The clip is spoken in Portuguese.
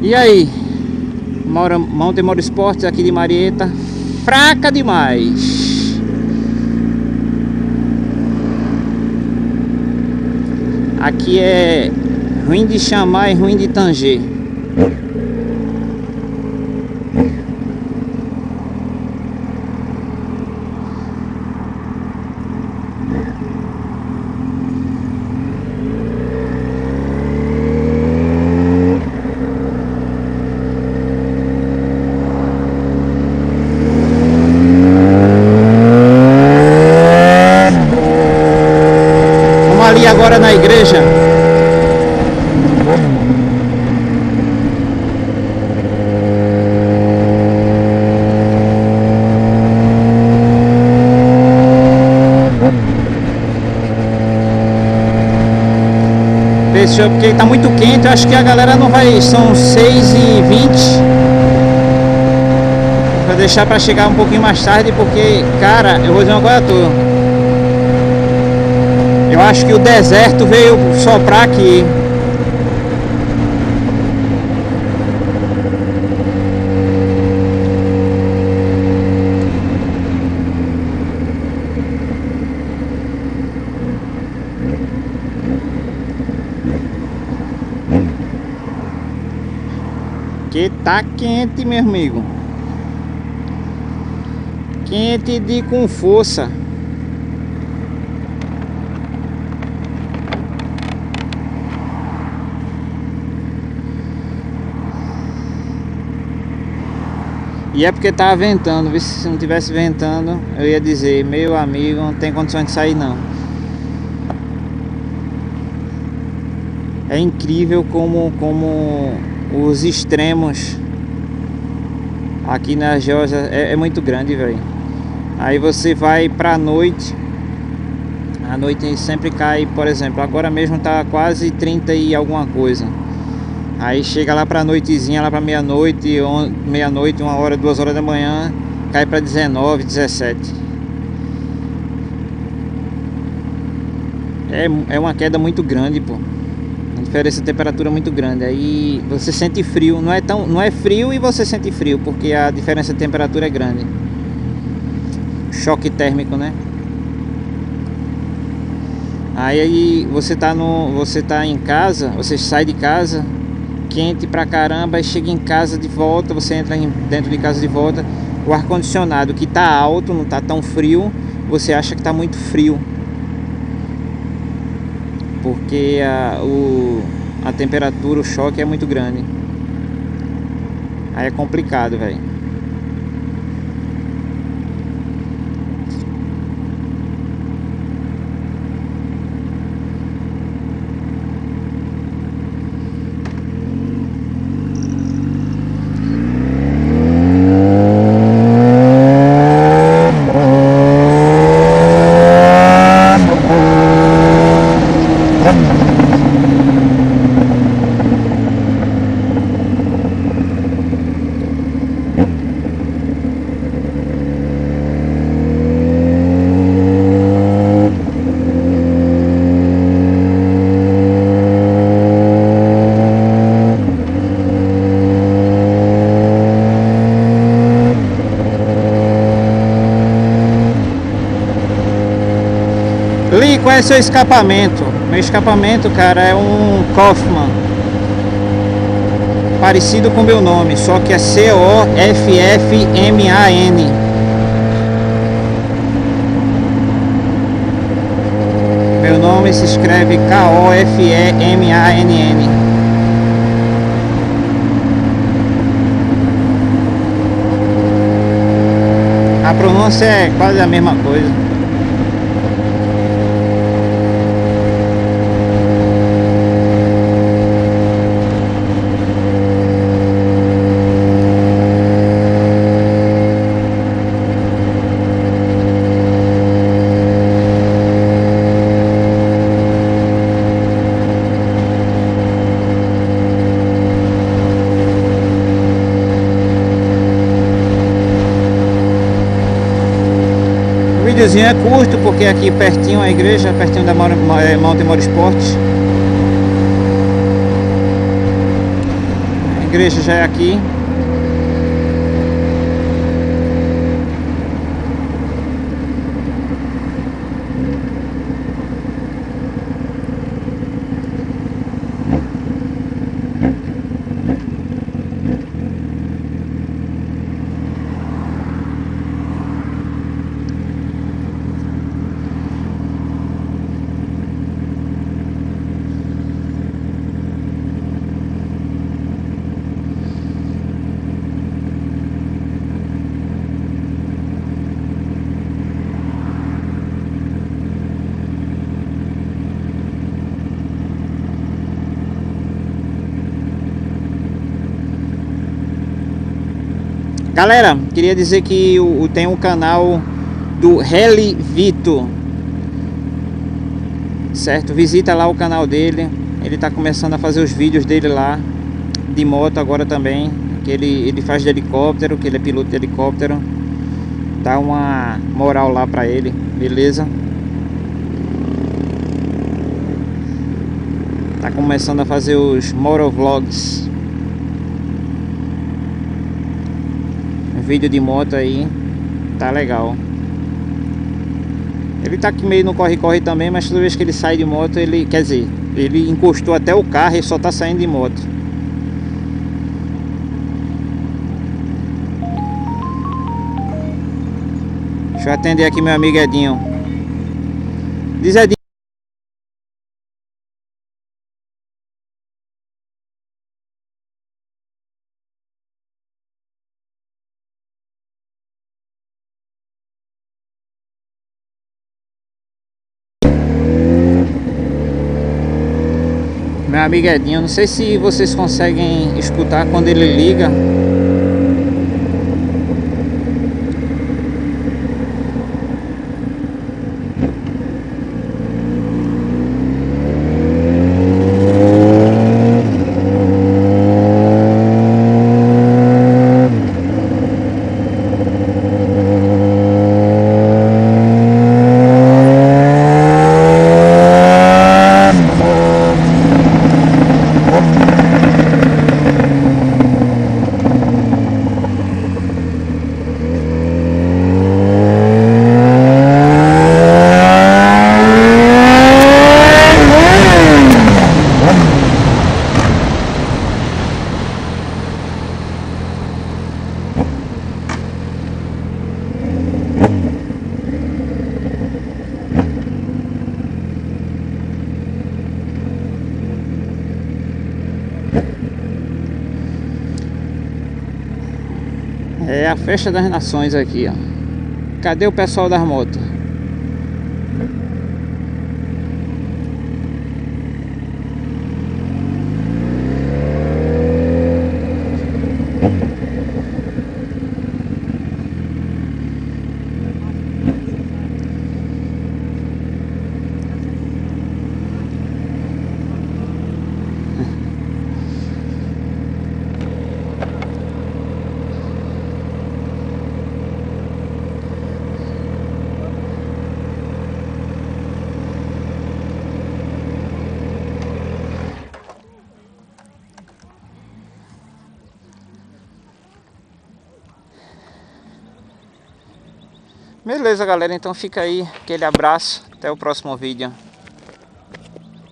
E aí, Mountain Motorsports aqui de Marieta, fraca demais. Aqui é ruim de chamar e ruim de tanger. Ali agora na igreja. Fechou porque tá muito quente, eu acho que a galera não vai, são 6h20. Vou deixar para chegar um pouquinho mais tarde porque, cara, eu vou dizer uma coisa a tu. Eu acho que o deserto veio soprar aqui. Que tá quente, meu amigo. Quente de com força. E é porque tava ventando, viu? Se não tivesse ventando, eu ia dizer, meu amigo, não tem condições de sair não. É incrível como os extremos aqui na Geórgia é muito grande, velho. Aí você vai pra noite, a noite sempre cai, por exemplo, agora mesmo tá quase 30 e alguma coisa. Aí chega lá pra noitezinha, lá pra meia-noite, 1 hora, 2 horas da manhã, cai pra 19, 17. É uma queda muito grande, pô. A diferença de temperatura é muito grande. Aí você sente frio, não é frio e você sente frio, porque a diferença de temperatura é grande. Choque térmico, né? Aí você tá em casa, você sai de casa quente pra caramba, e chega em casa de volta, você entra dentro de casa de volta, o ar-condicionado que tá alto, não tá tão frio, você acha que tá muito frio, porque a temperatura, o choque é muito grande. Aí é complicado, velho. Lee, qual é o seu escapamento? Meu escapamento, cara, é um Kaufmann, parecido com meu nome, só que é Coffman. Meu nome se escreve Kofemann. A pronúncia é quase a mesma coisa. O videozinho é curto porque aqui pertinho a igreja, pertinho da Mountain Motorsports. A igreja já é aqui. Galera, queria dizer que tem um canal do Heli Vito, certo? Visita lá o canal dele. Ele tá começando a fazer os vídeos dele lá de moto agora também, que ele faz de helicóptero, que ele é piloto de helicóptero. Dá uma moral lá pra ele, beleza? Tá começando a fazer os motovlogs. Vídeo de moto aí, tá legal. Ele tá aqui meio no corre-corre também, mas toda vez que ele sai de moto, ele, quer dizer, ele encostou até o carro e só tá saindo de moto. Deixa eu atender aqui meu amigo Edinho. Diz, Edinho. Meu amigo Edinho, não sei se vocês conseguem escutar quando ele liga. É a festa das nações aqui, ó. Cadê o pessoal das motos? Beleza, galera, então fica aí aquele abraço, até o próximo vídeo.